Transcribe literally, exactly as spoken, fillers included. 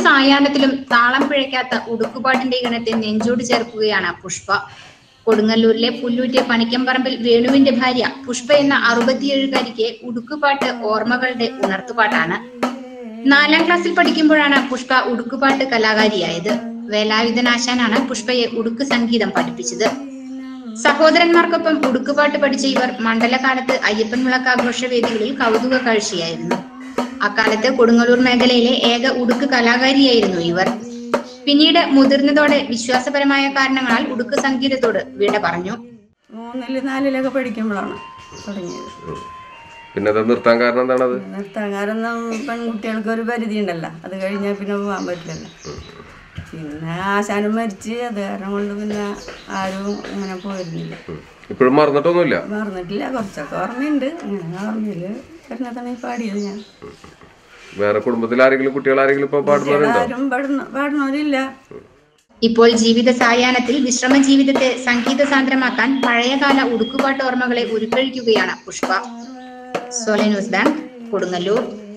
സായാഹ്നത്തിലും താളം പിഴയ്ക്കാത്ത ഉടുക്കുപാട്ടിന്റെ ഗണത്തെ നെഞ്ചോട് ചേർക്കുകയാണ് പുഷ്പ. കൊടുങ്ങല്ലൂരിലെ പുല്ലൂറ്റ് പണിക്കമ്പറമ്പിൽ വേണുവിന്റെ ഭാര്യ പുഷ്പ എന്ന അറുപത്തിയേഴുകാരിക്ക് ഉടുക്കുപാട്ട് ഓർമ്മകളുടെ ഉണർത്തുപാട്ടാണ്. നാലാം ക്ലാസ്സിൽ പഠിക്കുമ്പോഴാണ് പുഷ്പ ഉടുക്കുപാട്ട് കലാകാരിയായത്. വേലായുധനാശാനാണ് പുഷ്പയെ ഉടുക്ക് സംഗീതം പഠിപ്പിച്ചത്. സഹോദരന്മാർക്കൊപ്പം ഉടുക്കുപാട്ട് പഠിച്ച ഇവർ മണ്ഡലകാലത്ത് അയ്യപ്പൻ വിളക്കാഘോഷ വേദികളിൽ കൗതുക കാഴ്ചയായിരുന്നു. അക്കാലത്ത് കൊടുങ്ങല്ലൂർ മേഖലയിലെ ഏക ഉടുക്ക് കലാകാരിയായിരുന്നു ഇവർ. പിന്നീട് മുതിർന്നതോടെ വിശ്വാസപരമായ കാരണങ്ങളാൽ ഉടുക്ക് സംഗീതത്തോട് വിട പറഞ്ഞു. മൂന്നില് നാലിലൊക്കെ പഠിക്കുമ്പോഴാണ് തുടങ്ങിയത്. പിന്നെ നിർത്താൻ കാരണം എന്താണത്? നിർത്താൻ കാരണം പെൺകുട്ടികൾക്ക് ഒരു പരിധി ഉണ്ടല്ലോ, അത് കഴിഞ്ഞാൽ പിന്നെ പോകാൻ പറ്റില്ലല്ലോ. പിന്നെ ആശാനും മരിച്ച്, അത് കാരണം കൊണ്ട് പിന്നെ ആരും അങ്ങനെ പോയിരുന്നില്ല. ഇപ്പോഴും മറന്നിട്ടൊന്നുമില്ല? മറന്നിട്ടില്ല, കുറച്ചൊക്കെ ഓർമ്മയുണ്ട്. അങ്ങനെ ഓർമ്മയില് വരുന്നതാണ് ഈ പാടിയത് ഞാൻ. വേറെ കുടുംബത്തിൽ ആരെങ്കിലും കുട്ടികൾ ആരെങ്കിലും ഇപ്പൊ പാടുന്നവരുണ്ടോ? ആരും പാടുന്നവരില്ല. ഇപ്പോൾ ജീവിത സായാഹ്നത്തിൽ വിശ്രമ ജീവിതത്തെ സംഗീത സാന്ദ്രമാക്കാൻ പഴയകാല ഉടുക്കുപാട്ട് ഓർമ്മകളെ ഉരുക്കഴിക്കുകയാണ് പുഷ്പ. സോല ന്യൂസ് ബാങ്ക്, കൊടുങ്ങല്ലൂർ.